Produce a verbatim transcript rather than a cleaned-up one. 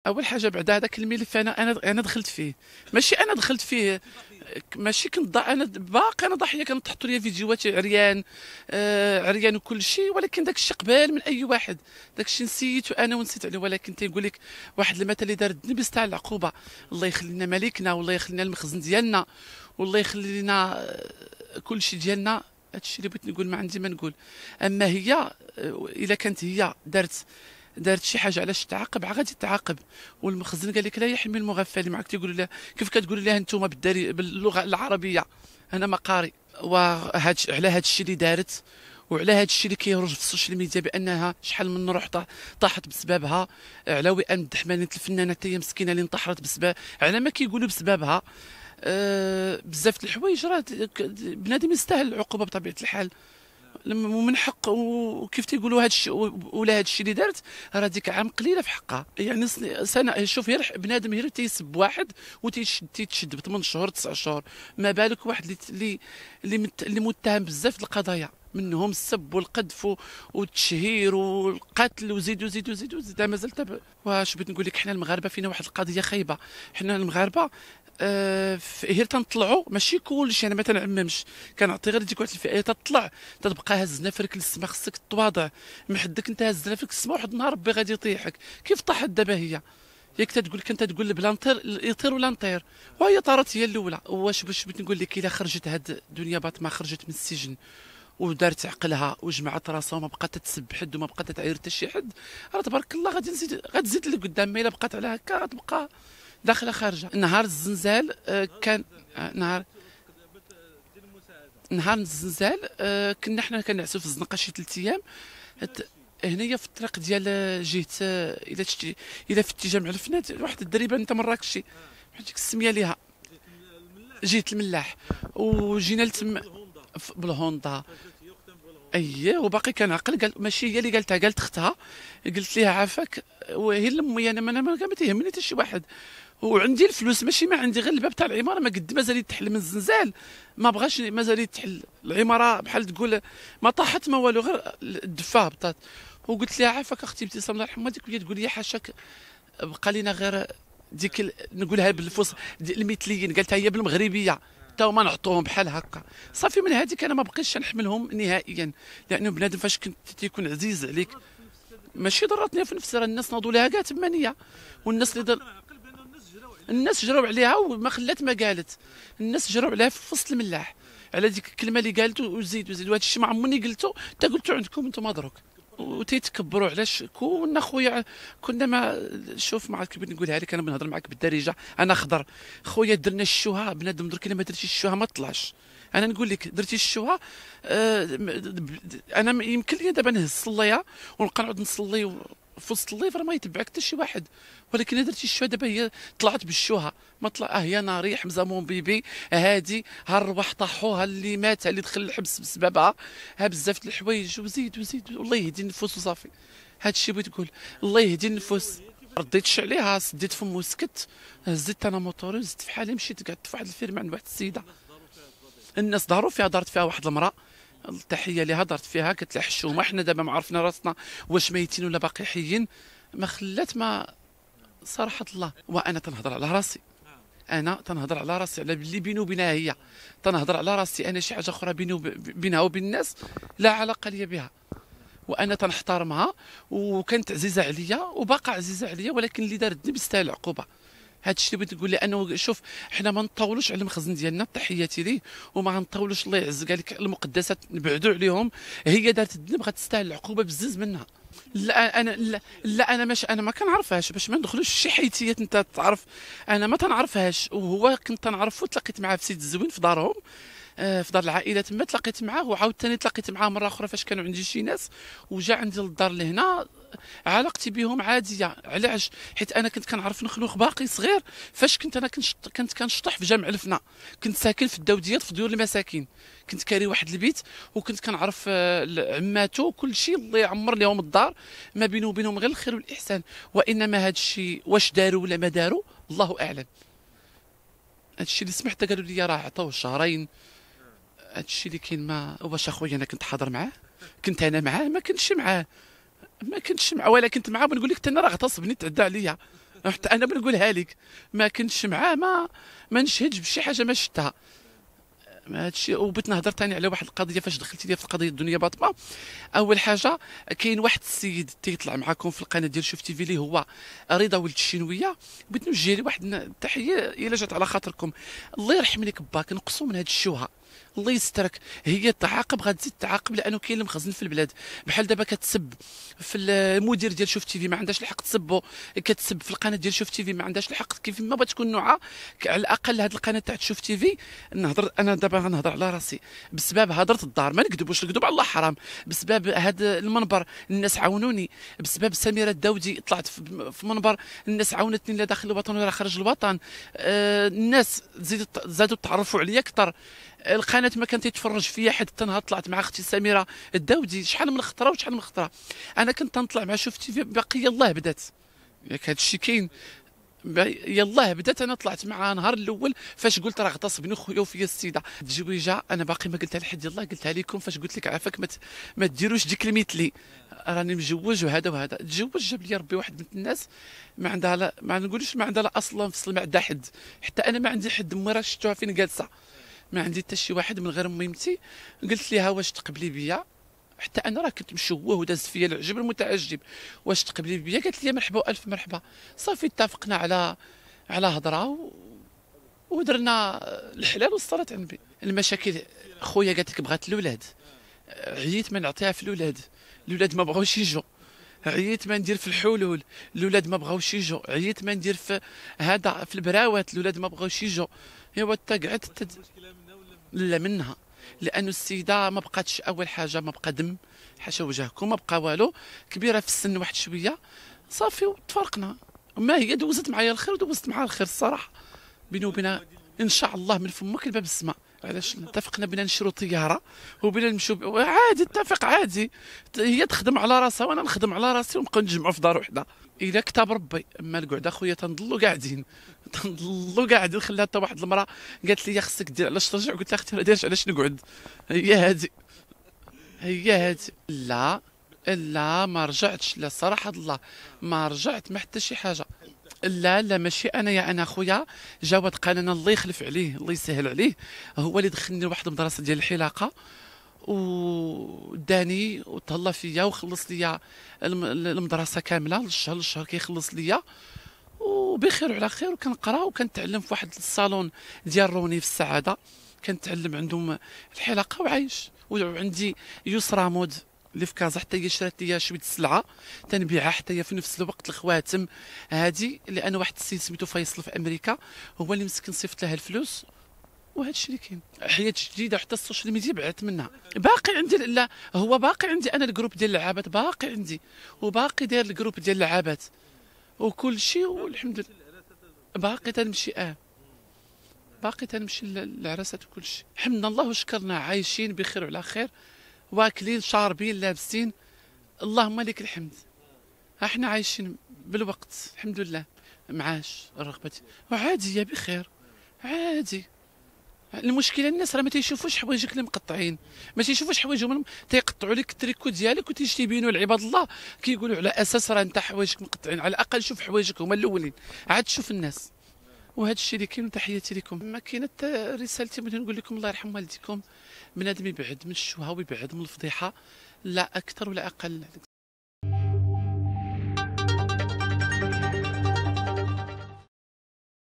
اول حاجه بعد هذاك الملف انا انا انا دخلت فيه. ماشي انا دخلت فيه، ماشي كنت ضع انا باقي انا ضحيه، كانت تحطوا لي فيديوهات عريان، آه عريان وكل شيء، ولكن داك الشيء قبال من اي واحد، داك الشيء نسيت وانا ونسيت عليه. ولكن تيقول لك واحد المثل اللي دار الذنب يستاهل العقوبه. الله يخلي لنا ملكنا، والله يخلي لنا المخزن ديالنا، والله يخلي لنا آه، كل شيء ديالنا. هادشي اللي بغيت نقول، ما عندي ما نقول. اما هي آه، الا كانت هي دارت دارت شي حاجه علاش تعاقب، غادي تعاقب. والمخزن قال لك لا يحمي المغفل. معك تيقولوا لها كيف كتقولوا لها انتم بالداري باللغه العربيه؟ انا ما قاري. وهاد على هاد الشيء اللي دارت، وعلى هاد الشيء اللي كيروج في السوشيال ميديا بانها شحال من روح طا- طاحت بسببها، على وئام الدحمانه الفنانه حتى هي مسكينه اللي انتحرت بسبب، على ما كيقولوا بسببها. أه بزاف د الحوايج راه بنادم يستاهل العقوبه بطبيعه الحال. لما- ومن حق، وكيف تيقولوا هذا الشيء، ولا هذا الشيء اللي دارت راه ديك عام قليله في حقها. يعني سن- سنه، شوف غير بنادم غير تيسب واحد وتيشد تيتشد ب ثمانية شهور تسعة شهور، ما بالك واحد اللي اللي اللي, مت اللي متهم بزاف د القضايا، منهم السب والقذف و- والتشهير والقتل، وزيد وزيد وزيد وزيد مازال تب... واش بغيت نقول لك، حنا المغاربه فينا واحد القضيه خايبه. حنا المغاربه آه غير تنطلعوا، ماشي كلشي، انا ما تنعممش، كنعطي غير ديك واحد الفئه تطلع تتبقى هزنا فرك للسما. خصك تواضع، محدك انت هزنا فرك السما، واحد النهار ربي غادي يطيحك. كيف طاحت دابا هي؟ ياك تتقول كنت تقول بلا نطير يطير ولا نطير، وهي طارت هي الاولى. واش باش بغيت نقول لك، الا خرجت هاد الدنيا باطمه، خرجت من السجن ودارت عقلها وجمعت راسها وما بقات تسب حد وما بقات تعاير حتى شي حد، راه تبارك الله غادي نزيد غتزيد لقدام. ما الا بقات على هكا غتبقى داخله خارجه. نهار الزنزال آه، كان آه، نهار نهار الزنزال آه، كنا حنا كنعسو في الزنقه شي ثلاث ايام. هت- هنايا في الطريق ديال آه، جهه آه، الى تشتي الى في اتجاه مع الفنات، واحد الدريبه انت مراكشي، ديك السميه ليها جهه الملاح. وجينا لتم ف- بالهوندا. اييه، وباقي كنعقل، قال ماشي هي اللي قالتها، قالت اختها. قلت ليها عافاك، وهي لمي انا ما انا ما ما تيهمني حتى شي واحد، وعندي الفلوس، ماشي ما عندي غير الباب تاع العماره ما قد مازال يتحل من الزنزال، ما بغاش مازال يتحل العماره، بحال تقول ما طاحت ما والو، غير الدفاه هبطات. وقلت لها عافاك اختي ابتسام الله يرحمها، ديك وليات تقول لي حاشاك، بقى لينا غير ديك ال- نقولها بالفص دي- المثليين، قالتها هي بالمغربيه، تا هما نعطوهم بحال هكا. صافي من هذيك انا ما بقيتش نحملهم نهائيا، لانه بنادم فاش كنت تيكون عزيز عليك. ماشي ضرتني في نفسي، راه الناس ناضوا لها كاع تمانيه، والناس اللي ضل... الناس جراو عليها وما خلات ما قالت. الناس جراو عليها في وسط الملاح على ديك الكلمه اللي قالت، وزيد وزيد. وهذا الشيء ما عمرني قلته، حتى قلتو عندكم انتم مدروك. وتيتكبروا علاش كنا خويا، كنا ما شوف، ما عرفت كيف نقولها لك، انا بنهضر معاك بالدارجه، انا خضر خويا، درنا الشوها بنادم درك الا ما درتيش الشوها ما طلعش. انا نقول لك درتي الشوها آه م- انا م- يمكن لي دابا نهز الصليه ونبقى نعود نصلي و- في وسط الليل، راه ما يتبعك حتى شي واحد. ولكن إلا درتي الشوها دابا، هي طلعت بالشوها، ما طلع اه هي ناري حمزه مون بيبي هادي، ها الرواح طاحوها، اللي مات، ها اللي دخل الحبس بسببها، ها بزاف د الحوايج، وزيد وزيد. والله يهدي النفوس وصافي. هاد الشيء بغيت تقول، الله يهدي النفوس. رديتش عليها، سديت فمو وسكت، هزيت انا موطوري وزدت في حالي، مشيت قعدت في واحد الفيلم عند واحد السيده. الناس داروا فيها، دارت فيها واحد المراه، التحيه ليها، دارت فيها، قالت لها حشومه، حنا دابا ما عرفنا راسنا واش ميتين ولا باقي حيين. ما خلات ما صراحه الله. وانا تنهضر على راسي، انا تنهضر على راسي، على اللي بيني وبينها هي، تنهضر على راسي انا. شي حاجه اخرى بيني وب... بينها وبين الناس لا علاقه لي بها. وانا تنحترمها، وكانت عزيزه عليا وباقا عزيزه عليا، ولكن اللي دار الذنب يستاهل العقوبه. هذا الشيء اللي بغيت نقول، لانه شوف حنا ما نطولوش على المخزن ديالنا، تحياتي ليه، وما نطولوش، الله يعز قال لك المقدسات نبعدوا عليهم. هي دارت الذنب غتستاهل العقوبه بزز منها. لا انا لا, لا انا مش انا ما كنعرفهاش، باش ما ندخلوش في شي حيتيات انت تعرف. انا ما تنعرفهاش، وهو كنت تنعرفو، تلاقيت معاه في سيد الزوين في دارهم، آه، في دار العائله تما تلاقيت معاه. وعاود ثاني تلاقيت معاه مره اخرى فاش كانوا عندي شي ناس، وجا عندي للدار لهنا. علاقتي بهم عاديه، علاش؟ حيت انا كنت كنعرف نخلوق باقي صغير، فاش كنت انا كنت كنت كنشطح في جامع الفنا، كنت ساكن في الدوديات في ديور المساكين، كنت كاري واحد البيت، وكنت كنعرف آه، عماتو وكل شيء، الله يعمر لهم الدار، ما بينه وبينهم غير الخير والاحسان. وانما هذا الشيء واش داروا ولا ما داروا الله اعلم. هذا الشيء اللي سمعت قالوا لي راه عطاوه شهرين. هذا الشيء اللي كاين، ما واش اخويا انا كنت حاضر معاه، كنت انا معاه، ما كنتش معاه، ما كنتش معاه، ولا كنت معاه بنقول لك انا راه غتصبني تعدى عليا. حتى انا بنقولها لك، ما كنتش معاه، ما ما نشهدش بشي حاجه ما شفتها. ما هادشي. وبغيت نهضر ثاني على واحد القضيه فاش دخلتي لي في القضيه الدنيا باطمه. اول حاجه، كاين واحد السيد تيطلع معاكم في القناه ديال شوف تيفي اللي هو رضا ولد الشينويه، بغيت نوجه ليه واحد التحيه الا جات على خاطركم. الله يرحم لك باك، نقصوا من هاد الشوهه، الله يسترك. هي تعاقب غتزيد تعاقب، لانه كاين اللي مخزن في البلاد. بحال دابا كتسب في المدير ديال شوف تيفي ما عندهاش الحق تسبو، كتسب في القناه ديال شوف تيفي ما عندهاش الحق، كيف ما بغات تكون نوعها. على الاقل هاد القناه تاع شوف تيفي، نهضر انا دابا غنهضر على راسي بسبب هضره الدار، ما نكذبوش، الكذوب على الله حرام. بسبب هذا المنبر الناس عاونوني، بسبب سميره الداودي طلعت في منبر الناس عاونتني، لا داخل الوطن ولا خارج الوطن. آه الناس زيدوا زادوا تعرفوا عليا اكثر. القناه ما كان تيتفرج فيا حتى نهار طلعت مع اختي سميره الداودي، شحال من خطره وشحال من خطره. انا كنت نطلع مع شفتي باقي يلاه بدات، ياك هذا الشيء كاين، يلاه بدات. انا طلعت معها نهار الاول فاش قلت راه غتصبني خويا وفيا السيده التزويجه. انا باقي ما قلتها لحد، يلاه قلتها لكم فاش قلت لك عافاك ما, ما ديروش ديك المثلي، راني مجوج وهذا وهذا. تزوج جاب لي ربي واحد من الناس ما عندها لا، ما نقولش ما عندها لا اصلا فصل ما عندها حد، حتى انا ما عندي حد. امي راه شفتوها فين جالسه، ما عندي حتى شي واحد من غير ميمتي. قلت لها واش تقبلي بيا، حتى انا راه كنت مشوه وداز فيا العجب المتعجب، واش تقبلي بيا؟ قالت لي مرحبا والف مرحبا. صافي اتفقنا على على هضره و... ودرنا الحلال والصلاه على النبي. المشاكل خويا قالت لك بغات الاولاد، عييت ما نعطيها في الاولاد، الاولاد ما بغاوش يجوا. عييت ما ندير في الحلول، الاولاد ما بغاوش يجوا. عييت ما ندير في هذا في البراوات، الاولاد ما بغاوش يجوا. ايوا حتى قعدت تد... لا منها، لأن السيدة ما بقاتش، أول حاجة ما بقى دم حاشا وجهكم، ما بقى والو، كبيرة في السن واحد شوية. صافي وتفرقنا. ما هي دوزت معايا الخير ودوزت معاها الخير الصراحة، بيني وبينها إن شاء الله من فمك الباب السماء. علاش اتفقنا بنا نشرو طيارة وبنا نمشيو عادي، اتفق عادي. هي تخدم على راسها وانا نخدم على راسي ونبقاو نجمعوا في دار وحده الى كتاب ربي. اما القعده خويا تنضلوا قاعدين، تنضلوا قاعدين. خلات حتى واحد المراه قالت لي خصك دير علاش ترجع، قلت لها اختي ما دايرش علاش نقعد، هي هادي هي هادي. لا لا ما رجعتش، لا صراحه الله ما رجعت ما حتى شي حاجه. لا لا ماشي انا، يا انا خويا جاوب قال الله يخلف عليه الله يسهل عليه، هو اللي دخلني لواحد المدرسه ديال الحلاقه وداني وتهلا فيا وخلص ليا المدرسه كامله للشهر للشهر كيخلص ليا وبخير وعلى خير. وكنقرا وكنتعلم في واحد الصالون ديال روني في السعاده، كنتعلم عندهم الحلاقه وعايش. وعندي يسرى مود اللي في كازا، حتى هي شرات ليا شويه السلعه تنبيعها حتى هي في نفس الوقت. الخواتم هادي لان واحد السيد سميتو فيصل في امريكا هو اللي مسكن صيفط لها الفلوس، وهذا الشيء اللي كاين. حياه جديده حتى السوشيال ميديا بعدت منها. باقي عندي، لا هو باقي عندي انا الجروب ديال اللعابات باقي عندي، وباقي داير الجروب ديال اللعابات وكل شيء والحمد لله. باقي تنمشي اه باقي تنمشي للعراسات وكل شيء. حمدنا الله وشكرنا، عايشين بخير وعلى خير، واكلين شاربين لابسين، اللهم لك الحمد. احنا عايشين بالوقت الحمد لله، معاش رغبتي وعادي بخير عادي. المشكله الناس راه ما تيشوفوش حوايجك اللي مقطعين، ما تيشوفوش حوايجهم، تيقطعوا لك التريكو ديالك وتيجي تيبينوا لعباد الله كيقولوا على اساس راه انت حوايجك مقطعين. على الاقل شوف حوايجك هما الاولين عاد تشوف الناس. وهذا الشيء اللي كاين. وتحياتي لكم. ما كاينه رسالتي بغيت نقول لكم الله يرحم والديكم، بنادم يبعد من الشوهه ويبعد من الفضيحه، لا اكثر ولا اقل.